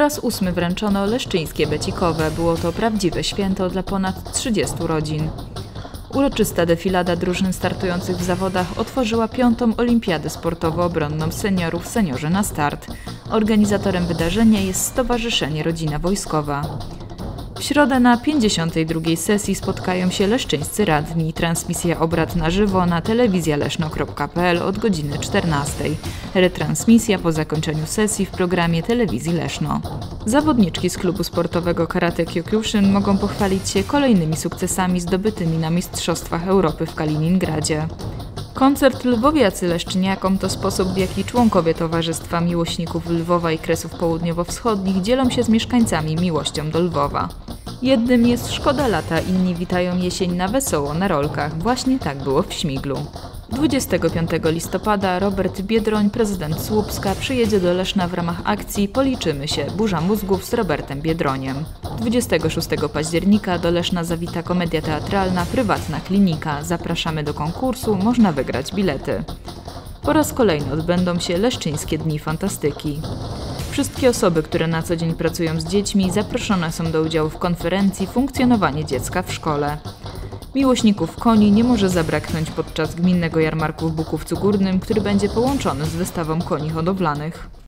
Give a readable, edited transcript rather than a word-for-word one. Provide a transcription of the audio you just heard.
raz 8 wręczono leszczyńskie becikowe. Było to prawdziwe święto dla ponad 30 rodzin. Uroczysta defilada drużyn startujących w zawodach otworzyła 5. Olimpiadę sportowo-obronną seniorów Seniorzy na start. Organizatorem wydarzenia jest Stowarzyszenie Rodzina Wojskowa. W środę na 52. sesji spotkają się leszczyńscy radni. Transmisja obrad na żywo na telewizjaleszno.pl od godziny 14. Retransmisja po zakończeniu sesji w programie Telewizji Leszno. Zawodniczki z klubu sportowego Karate Kyokushin mogą pochwalić się kolejnymi sukcesami zdobytymi na Mistrzostwach Europy w Kaliningradzie. Koncert Lwowiacy Leszczyniakom to sposób, w jaki członkowie Towarzystwa Miłośników Lwowa i Kresów Południowo-Wschodnich dzielą się z mieszkańcami miłością do Lwowa. Jednym jest szkoda lata, inni witają jesień na wesoło na rolkach. Właśnie tak było w Śmiglu. 25 listopada Robert Biedroń, prezydent Słupska, przyjedzie do Leszna w ramach akcji Policzymy się – Burza mózgów z Robertem Biedroniem. 26 października do Leszna zawita komedia teatralna Prywatna klinika. Zapraszamy do konkursu, można wygrać bilety. Po raz kolejny odbędą się Leszczyńskie Dni Fantastyki. Wszystkie osoby, które na co dzień pracują z dziećmi, zaproszone są do udziału w konferencji Funkcjonowanie dziecka w szkole. Miłośników koni nie może zabraknąć podczas gminnego jarmarku w Bukówcu Górnym, który będzie połączony z wystawą koni hodowlanych.